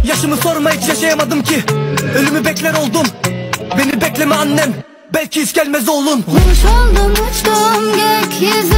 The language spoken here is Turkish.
Yaşımı sorma, hiç yaşayamadım ki. Ölümü bekler oldum. Beni bekleme annem, belki hiç gelmez oğlun. Kuş oldum uçtum gökyüzüne.